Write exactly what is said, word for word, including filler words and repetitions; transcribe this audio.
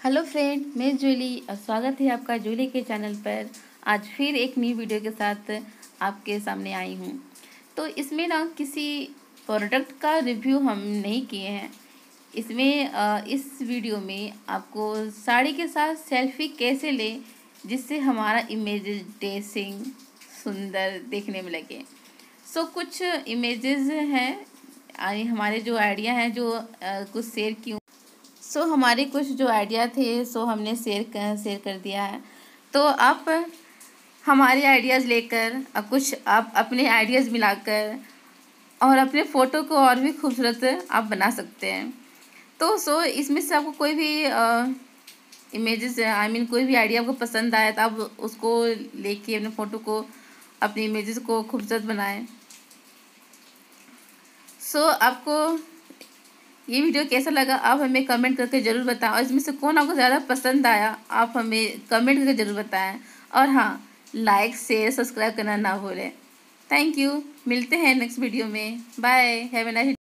Hello friend, मैं जूली और स्वागत है आपका जूली के चैनल पर। आज फिर एक नई वीडियो के साथ आपके सामने आई हूँ। तो इसमें ना किसी प्रोडक्ट का रिव्यू हम नहीं किए हैं। इसमें इस वीडियो में आपको साड़ी के साथ सेल्फी कैसे लें जिससे हमारा इमेज ड्रेसिंग सुंदर देखने में लगे। सो कुछ इमेजेस हैं, हमारे जो आइडिया हैं जो आ, कुछ शेयर की। सो so, हमारे कुछ जो आइडिया थे सो so हमने शेयर कर शेयर कर दिया है। तो आप हमारे आइडियाज़ लेकर अब कुछ आप अपने आइडियाज़ मिलाकर और अपने फ़ोटो को और भी खूबसूरत आप बना सकते हैं। तो सो so, इसमें से आपको कोई भी इमेजेस आई मीन कोई भी आइडिया आपको पसंद आए तो आप उसको लेके अपने फ़ोटो को अपनी इमेजेस को खूबसूरत बनाएं। सो so, आपको ये वीडियो कैसा लगा आप हमें कमेंट करके ज़रूर बताएं, और इसमें से कौन आपको ज़्यादा पसंद आया आप हमें कमेंट करके ज़रूर बताएं। और हाँ, लाइक शेयर सब्सक्राइब करना ना भूलें। Thank you. मिलते हैं नेक्स्ट वीडियो में। बाय। Have a nice